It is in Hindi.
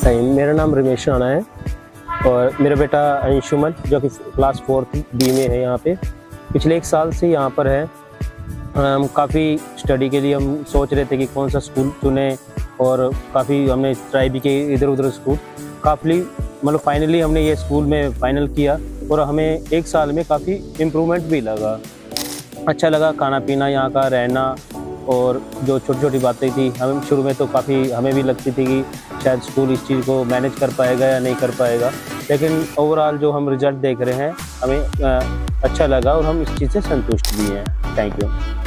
सही, मेरा नाम रमेश राणा है और मेरा बेटा अंशुमन जो कि क्लास 4 बी में है यहाँ पे। पिछले 1 साल से यहाँ पर है। हम काफ़ी स्टडी के लिए हम सोच रहे थे कि कौन सा स्कूल चुने और काफ़ी हमने ट्राई भी किए इधर उधर स्कूल। काफ़ी मतलब फाइनली हमने ये स्कूल में फ़ाइनल किया और हमें 1 साल में काफ़ी इम्प्रूवमेंट भी लगा। अच्छा लगा खाना पीना, यहाँ का रहना और जो छोटी छोटी बातें थी हमें शुरू में तो काफ़ी हमें भी लगती थी कि शायद स्कूल इस चीज़ को मैनेज कर पाएगा या नहीं कर पाएगा, लेकिन ओवरऑल जो हम रिज़ल्ट देख रहे हैं हमें अच्छा लगा और हम इस चीज़ से संतुष्ट भी हैं। Thank you.